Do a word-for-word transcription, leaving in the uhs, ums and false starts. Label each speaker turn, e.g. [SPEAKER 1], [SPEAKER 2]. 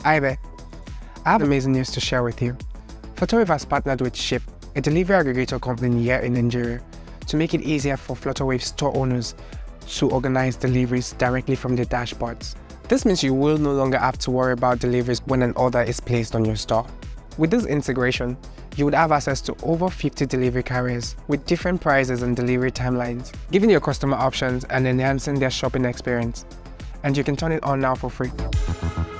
[SPEAKER 1] Hi there. I have amazing news to share with you. Flutterwave has partnered with SHiiP, a delivery aggregator company here in Nigeria, to make it easier for Flutterwave store owners to organize deliveries directly from their dashboards. This means you will no longer have to worry about deliveries when an order is placed on your store. With this integration, you would have access to over fifty delivery carriers with different prices and delivery timelines, giving your customer options and enhancing their shopping experience. And you can turn it on now for free.